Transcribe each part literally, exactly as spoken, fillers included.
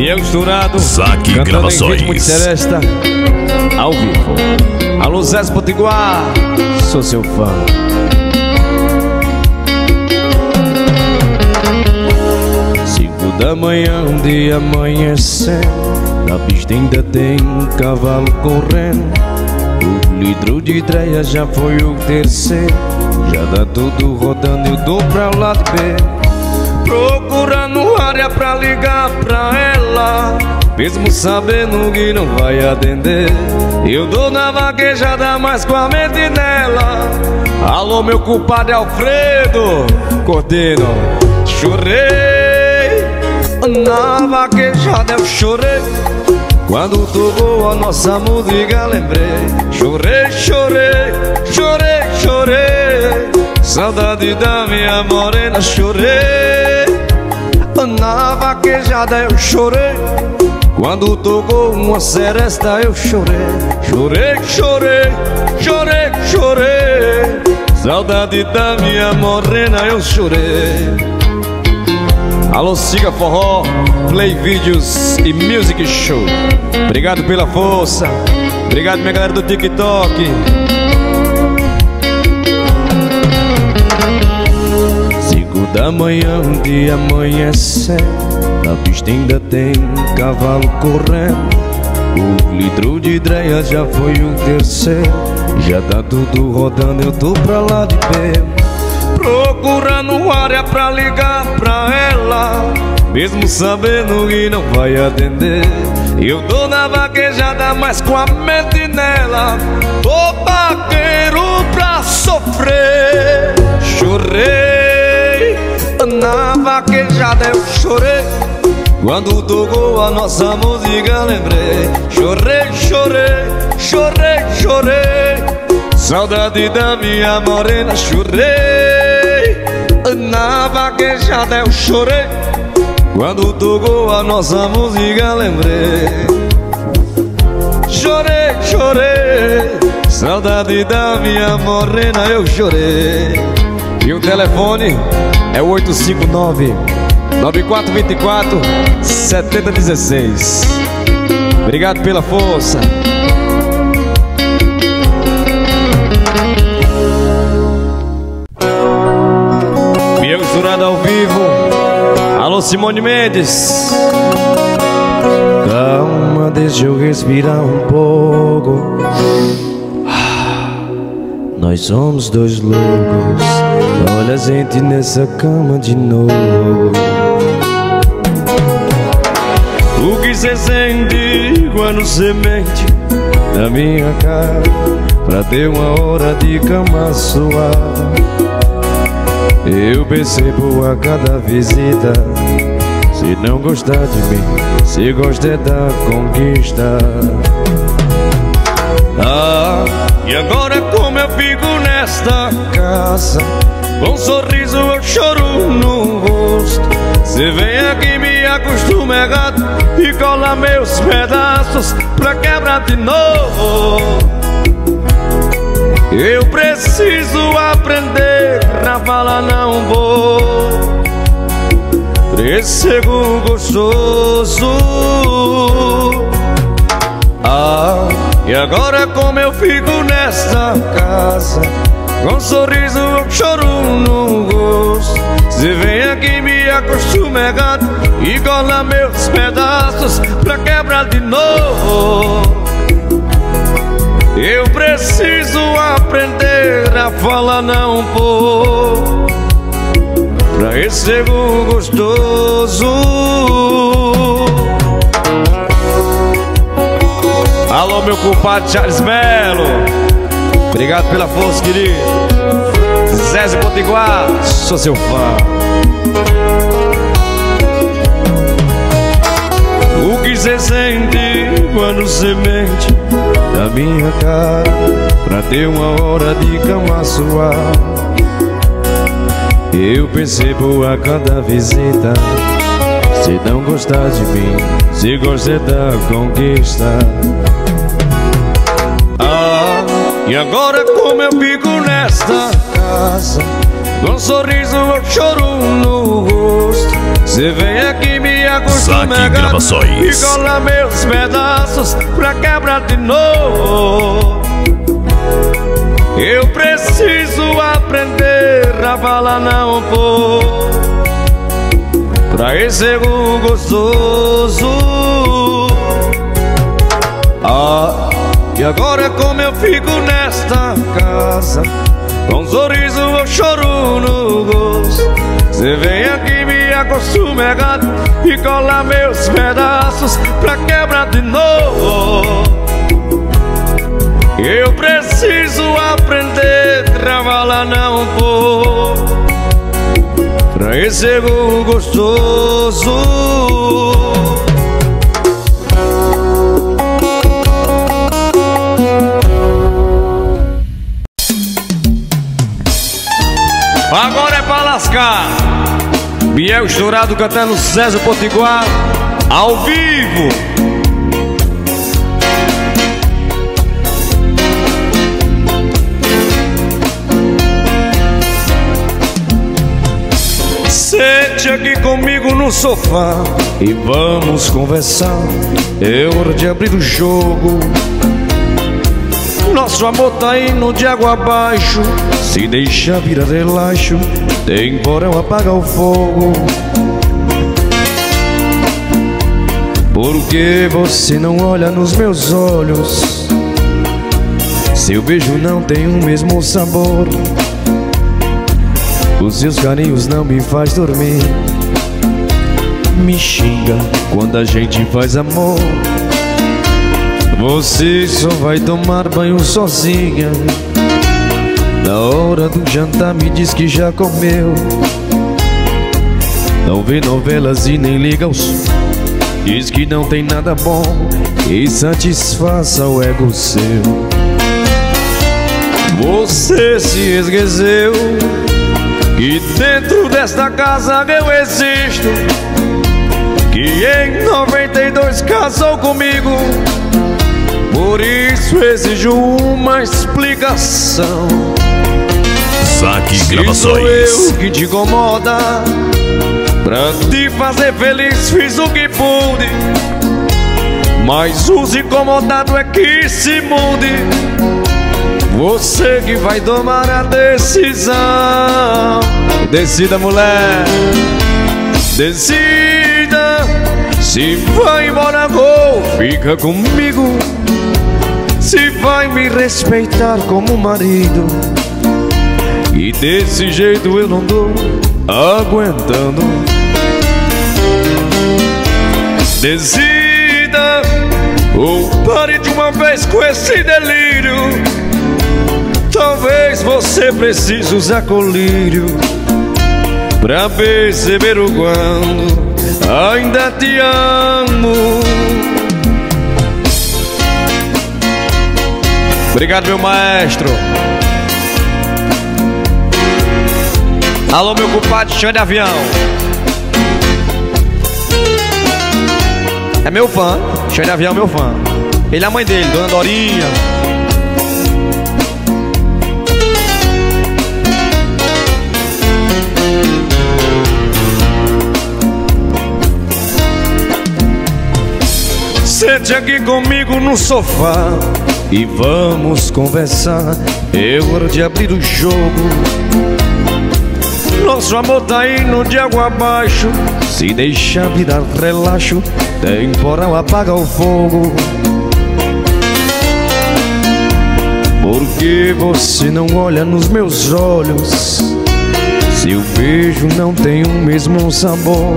Biel Estourado, Saque cantando Gravações. em ritmo de seresta, ao vivo. Alô Zé Potiguar, sou seu fã. Cinco da manhã, um dia amanhecendo, na pista ainda tem um cavalo correndo. O litro de dreia já foi o terceiro, já dá tudo rodando, eu dou pra lá de B, procurando área pra ligar pra ela, mesmo sabendo que não vai atender. Eu dou na vaquejada, mas com a mente nela. Alô, meu culpado é Alfredo Cordeiro. Chorei na vaquejada, eu chorei quando tocou a nossa música, lembrei. Chorei, chorei, chorei, chorei, saudade da minha morena. Chorei na vaquejada, eu chorei quando tocou uma seresta, eu chorei. Chorei, chorei, chorei, chorei, saudade da minha morena, eu chorei. Alô, Siga Forró, Play Vídeos e Music Show. Obrigado pela força. Obrigado, minha galera do TikTok. Cinco da manhã, um dia amanhecendo, na pista ainda tem um cavalo correndo. O litro de dreia já foi o terceiro, já tá tudo rodando, eu tô pra lá de B, procurando área pra ligar pra ela, mesmo sabendo que não vai atender. Eu dou na vaquejada, mas com a mente nela. Tô vaqueiro pra sofrer. Chorei na vaquejada, eu chorei quando tocou a nossa música, lembrei. Chorei, chorei, chorei, chorei, saudade da minha morena. Chorei na vaquejada, eu chorei quando tocou a nossa música, lembrei. Chorei, chorei, saudade da minha morena, eu chorei. E o telefone é o oito cinco nove, nove quatro dois quatro, sete zero um seis. Obrigado pela força. Biel Estourado ao vivo. Alô, Simone Mendes. Calma, deixa eu respirar um pouco. Nós somos dois loucos, olha a gente nessa cama de novo. O que cê sente quando cê mente na minha cara, pra ter uma hora de cama suada? Eu percebo a cada visita, se não gostar de mim, se gosta é da conquista. Ah, e agora como eu fico nesta casa, com um sorriso eu choro no rosto. Cê vem aqui me acostuma errado e cola meus pedaços pra quebrar de novo. Eu preciso aprender a falar não vou pra esse segundo gostoso. Ah, e agora como eu fico nesta casa, com um sorriso eu choro no rosto. Cê vem aqui me acostuma errado e cola meus pedaços pra quebrar de novo. Eu preciso aprender a falar não vou pra esse segundo gostoso. Alô, meu culpado Charles Melo. Obrigado pela força, querido. Zé Potiguar, sou seu fã. O que cê sente quando cê mente na minha cara, pra ter uma hora de cama suave? Eu percebo a cada visita, se não gostar de mim, se gosta da conquista. Ah, e agora como eu fico nesta casa, com um sorriso eu choro no rosto. Cê vem aqui me acostumar Saque Gravações. E cola meus pedaços pra quebrar de novo. Eu preciso aprender a falar não, pô, pra esse erro gostoso. Ah, e agora é como eu fico nesta casa, com um sorriso ou choro no rosto. Cê vem aqui me acostuma errado e cola meus pedaços pra quebrar de novo. Eu preciso aprender a falar não, pô, pra esse erro gostoso. Agora é pra lascar. Biel Estourado cantando César Potiguar ao vivo. Sente aqui comigo no sofá e vamos conversar. É hora de abrir o jogo. Nosso amor tá indo de água abaixo. Se deixa virar relaxo, temporal apaga o fogo. Por que você não olha nos meus olhos? Seu beijo não tem o mesmo sabor. Os seus carinhos não me faz dormir. Me xinga quando a gente faz amor. Você só vai tomar banho sozinha. Na hora do jantar me diz que já comeu. Não vê novelas e nem liga ao som. Diz que não tem nada bom e satisfaça o ego seu. Você se esqueceu que dentro desta casa eu existo, que em noventa e dois casou comigo. Por isso exijo uma explicação. Saque Gravações. Se sou eu que te incomoda, pra te fazer feliz fiz o que pude, mas os incomodados é que se mude. Você que vai tomar a decisão. Decida, mulher, decida. Se vai embora ou fica comigo. Se vai me respeitar como marido. E desse jeito eu não tô aguentando. Decida ou pare de uma vez com esse delírio. Talvez você precise usar colírio pra perceber o quando ainda te amo. Obrigado, meu maestro. Alô, meu compadre Xande Avião. É meu fã, Xande Avião é meu fã. Ele é a mãe dele, Dona Dorinha. Sente aqui comigo no sofá e vamos conversar. É hora de abrir o jogo. Nosso amor tá indo de água abaixo. Se deixar virar relaxo, temporal apaga o fogo. Por que você não olha nos meus olhos? Seu beijo não tem o mesmo sabor.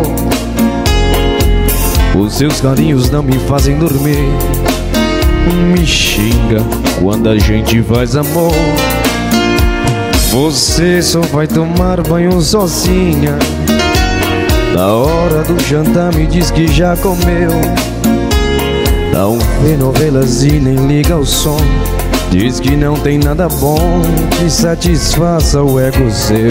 Os seus carinhos não me fazem dormir. Me xinga quando a gente faz amor. Você só vai tomar banho sozinha. Na hora do jantar me diz que já comeu. Não vê novelas e nem liga o som. Diz que não tem nada bom que satisfaça o ego seu.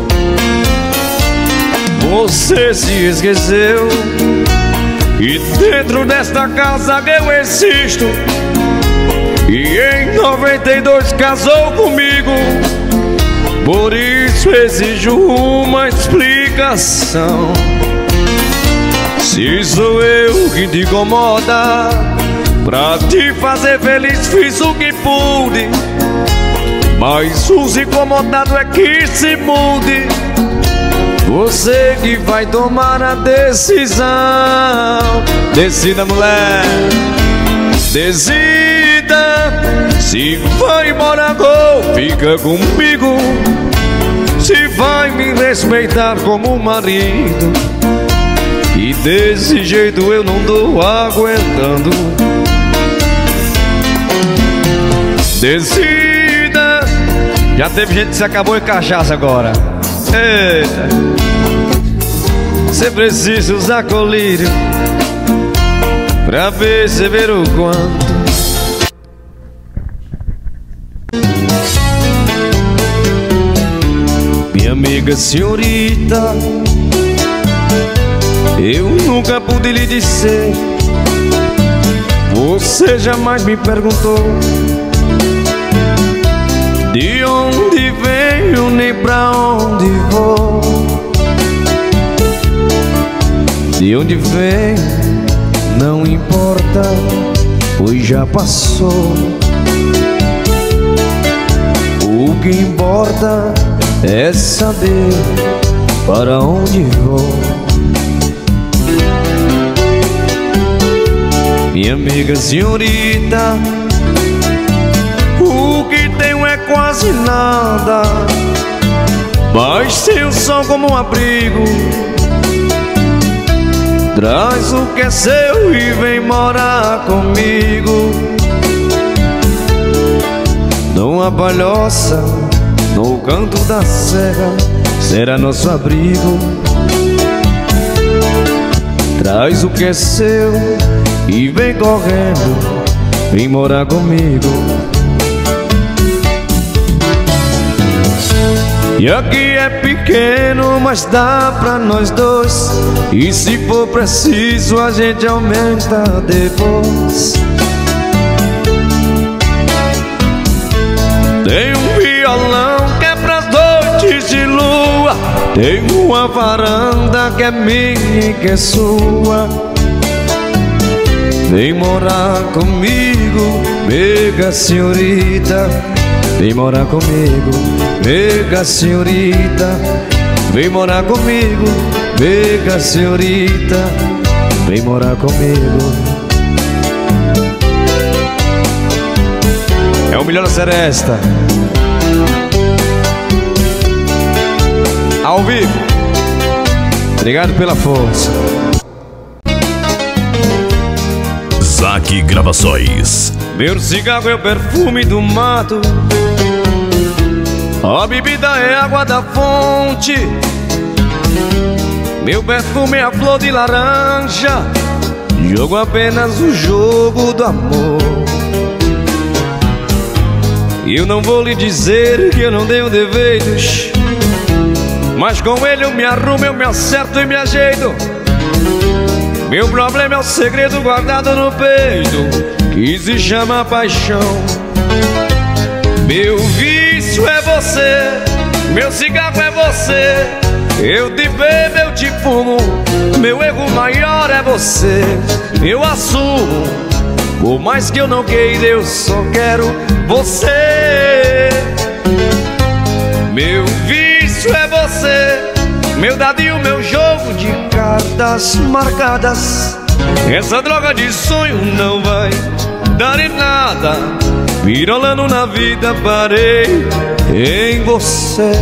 Você se esqueceu e dentro desta casa eu existo, e em noventa e dois casou comigo. Por isso exijo uma explicação. Se sou eu que te incomoda, pra te fazer feliz fiz o que pude, mas os incomodados é que se mude. Você que vai tomar a decisão. Decida, mulher, decida. Se vai morar ou fica comigo, se vai me respeitar como marido, e desse jeito eu não tô aguentando. Decida. Já teve gente que se acabou em cachaça agora. Eita. Você precisa usar colírio pra perceber o quanto minha amiga senhorita, eu nunca pude lhe dizer. Você jamais me perguntou de onde venho nem pra onde vou. De onde venho não importa, pois já passou. O que importa é saber para onde vou. Minha amiga senhorita, o que tenho é quase nada, mas tenho só como um abrigo. Traz o que é seu e vem morar comigo. Numa palhoça, no canto da serra, será nosso abrigo. Traz o que é seu e vem correndo, vem morar comigo. E aqui é pequeno, mas dá pra nós dois, e se for preciso a gente aumenta depois. Tem um violão que é pras noites de lua, tem uma varanda que é minha e que é sua. Vem morar comigo, mega senhorita. Vem morar comigo, mega senhorita. Vem morar comigo, mega senhorita. Vem morar comigo. É o melhor da seresta. Ao vivo. Obrigado pela força. Zack Gravações. Meu cigarro é o perfume do mato, a bebida é água da fonte. Meu perfume é a flor de laranja, jogo apenas o jogo do amor. Eu não vou lhe dizer que eu não tenho defeitos, mas com ele eu me arrumo, eu me acerto e me ajeito. Meu problema é o segredo guardado no peito, que se chama paixão. Meu vício é você, meu cigarro é você. Eu te bebo, eu te fumo, meu erro maior é você. Eu assumo, por mais que eu não queira, eu só quero você. Meu vício é você, meu dadinho, meu jogo de cartas marcadas. Essa droga de sonho não vai dar em nada. Virolando na vida, parei em você.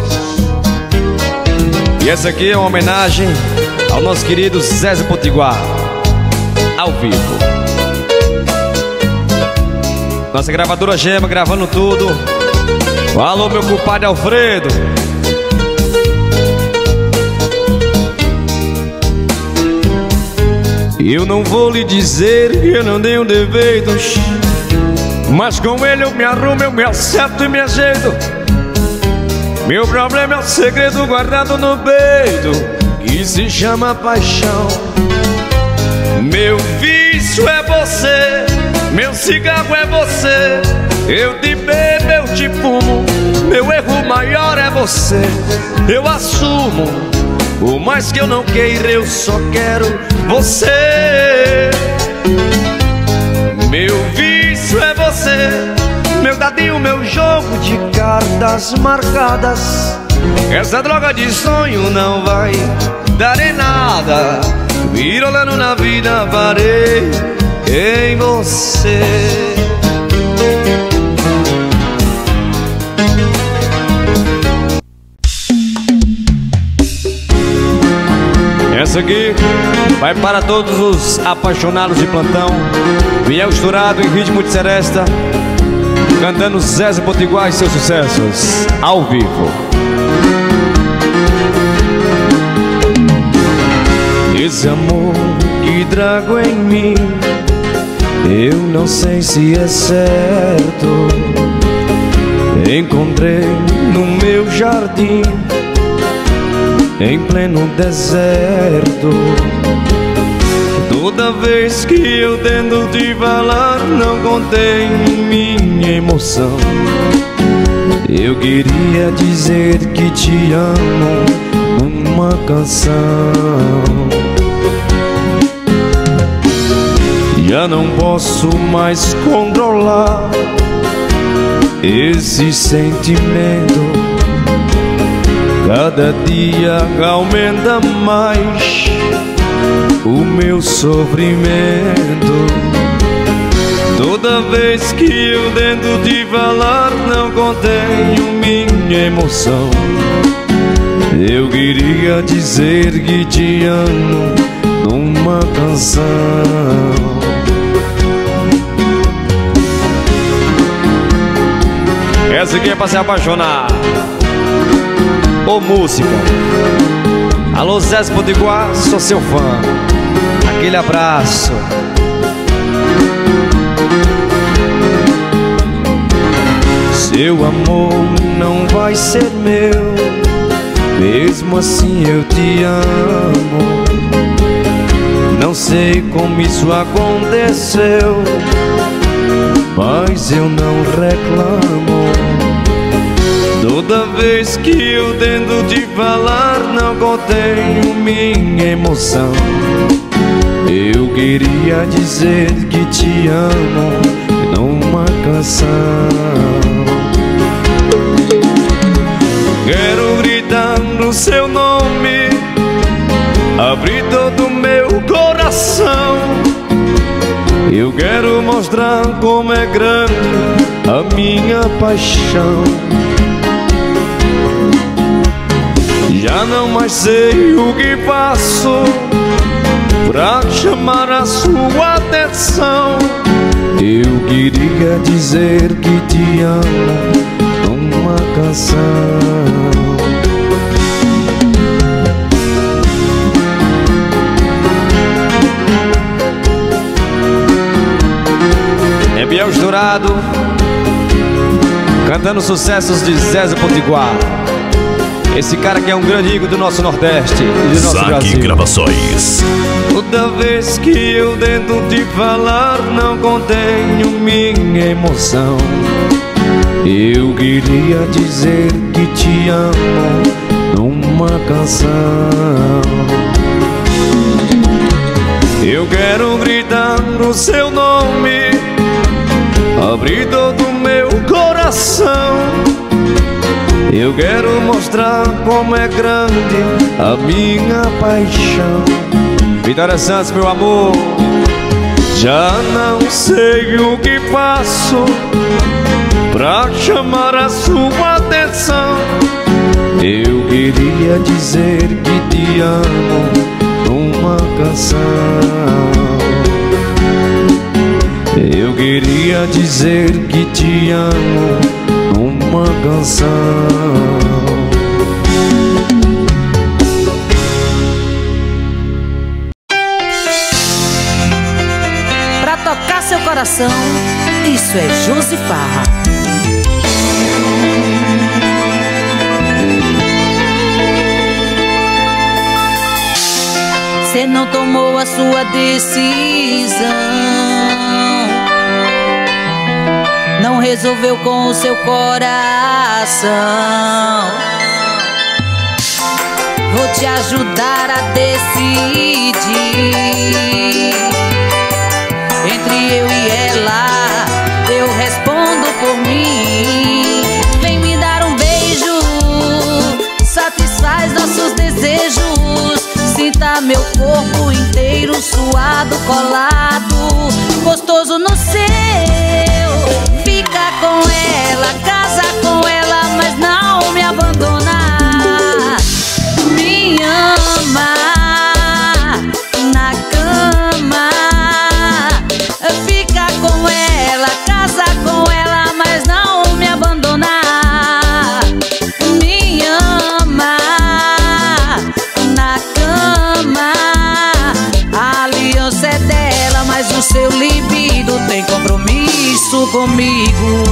E essa aqui é uma homenagem ao nosso querido Zezé Potiguar, ao vivo. Nossa gravadora Gema gravando tudo. Alô, meu compadre Alfredo. Eu não vou lhe dizer que eu não tenho defeitos, mas com ele eu me arrumo, eu me acerto e me ajeito. Meu problema é o segredo guardado no peito, que se chama paixão. Meu vício é você, meu cigarro é você. Eu te bebo, eu te fumo, meu erro maior é você. Eu assumo, Por mais que eu não queira, eu só quero você. Meu vício é você, meu dadinho, meu jogo de cartas marcadas. Essa droga de sonho não vai dar em nada. Virolando na vida, parei em você. Essa aqui vai para todos os apaixonados de plantão. Viel estourado em ritmo de seresta, cantando Zezé Potiguar e seus sucessos ao vivo. Esse amor que trago em mim, eu não sei se é certo. Encontrei no meu jardim, em pleno deserto. Toda vez que eu tento te falar, não contenho minha emoção. Eu queria dizer que te amo numa canção. Já não posso mais controlar esse sentimento. Cada dia aumenta mais o meu sofrimento. Toda vez que eu tento te falar, não contenho minha emoção. Eu queria dizer que te amo numa canção. Essa aqui é pra se apaixonar. Ô música, alô Zezé Potiguar, sou seu fã. Aquele abraço. Seu amor não vai ser meu, mesmo assim eu te amo. Não sei como isso aconteceu, mas eu não reclamo. Toda vez que eu tento te falar, não contenho minha emoção. Eu queria dizer que te amo numa canção. Quero gritar no seu nome, abrir todo o meu coração. Eu quero mostrar como é grande a minha paixão. Já não mais sei o que faço pra chamar a sua atenção. Eu queria dizer que te amo numa canção. É Viel estourado, cantando sucessos de Zezé Potiguar. Esse cara que é um grande ícone do nosso Nordeste e do nosso Zack Brasil. Gravações. Toda vez que eu tento te falar, não contenho minha emoção. Eu queria dizer que te amo numa canção. Eu quero gritar o seu nome, abrir todo o meu coração. Eu quero mostrar como é grande a minha paixão. Vitória Santos, meu amor, já não sei o que faço pra chamar a sua atenção. Eu queria dizer que te amo numa canção. Eu queria dizer que te amo numa canção. Pra tocar seu coração, isso é Josi Farra. Cê não tomou a sua decisão, não resolveu com o seu coração. vou te ajudar a decidir. Entre eu e ela, eu respondo por mim. Vem me dar um beijo, satisfaz nossos desejos. Sinta meu corpo inteiro suado, colado, gostoso no seu. Fica com ela, casa com ela, mas não me abandona. Me ama na cama. Fica com ela, casa com ela, mas não me abandona. Me ama na cama. A aliança é dela, mas o seu libido tem compromisso comigo.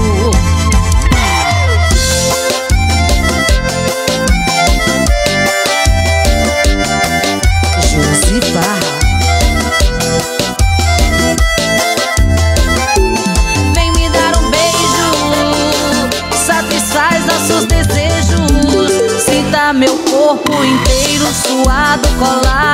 Vem me dar um beijo, satisfaz nossos desejos. Sinta meu corpo inteiro suado, colado,